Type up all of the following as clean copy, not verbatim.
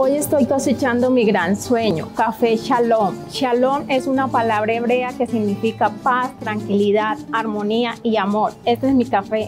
Hoy estoy cosechando mi gran sueño, café Shalom. Shalom es una palabra hebrea que significa paz, tranquilidad, armonía y amor. Este es mi café.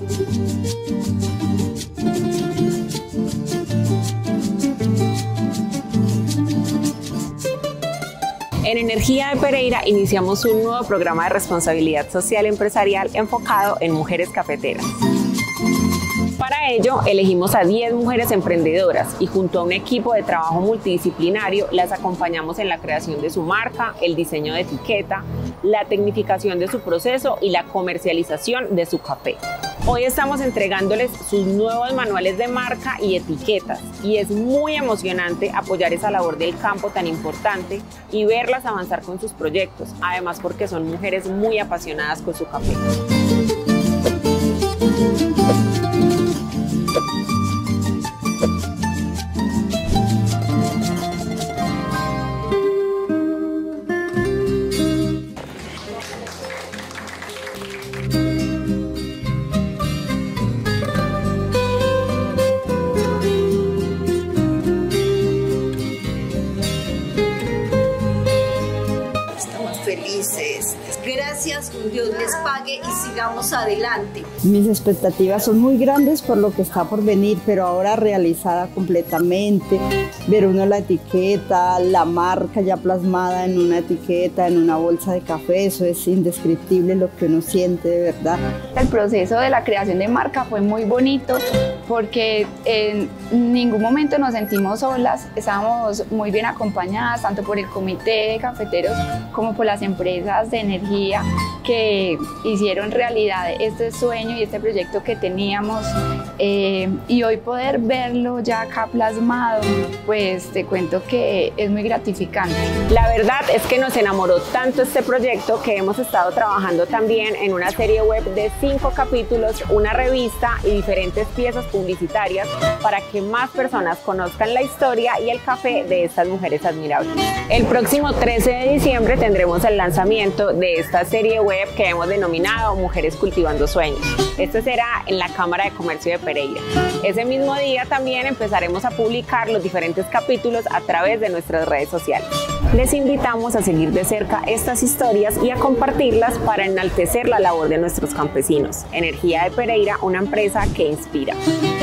En Energía de Pereira iniciamos un nuevo programa de responsabilidad social empresarial enfocado en mujeres cafeteras. Para ello, elegimos a 10 mujeres emprendedoras y junto a un equipo de trabajo multidisciplinario las acompañamos en la creación de su marca, el diseño de etiqueta, la tecnificación de su proceso y la comercialización de su café. Hoy estamos entregándoles sus nuevos manuales de marca y etiquetas y es muy emocionante apoyar esa labor del campo tan importante y verlas avanzar con sus proyectos, además porque son mujeres muy apasionadas con su café. Felices. Gracias, Dios les pague y sigamos adelante. Mis expectativas son muy grandes por lo que está por venir, pero ahora realizada completamente. Ver uno la etiqueta, la marca ya plasmada en una etiqueta, en una bolsa de café, eso es indescriptible lo que uno siente de verdad. El proceso de la creación de marca fue muy bonito porque en ningún momento nos sentimos solas, estábamos muy bien acompañadas tanto por el comité de cafeteros como por las empresas de energía que hicieron realidad este sueño y este proyecto que teníamos y hoy poder verlo ya acá plasmado, pues te cuento que es muy gratificante. La verdad es que nos enamoró tanto este proyecto que hemos estado trabajando también en una serie web de 5 capítulos, una revista y diferentes piezas publicitarias para que más personas conozcan la historia y el café de estas mujeres admirables. El próximo 13 de diciembre tendremos el lanzamiento de esta serie web que hemos denominado Mujeres Cultivando Sueños. Este será en la Cámara de Comercio de Pereira. Ese mismo día también empezaremos a publicar los diferentes capítulos a través de nuestras redes sociales. Les invitamos a seguir de cerca estas historias y a compartirlas para enaltecer la labor de nuestros campesinos. Energía de Pereira, una empresa que inspira.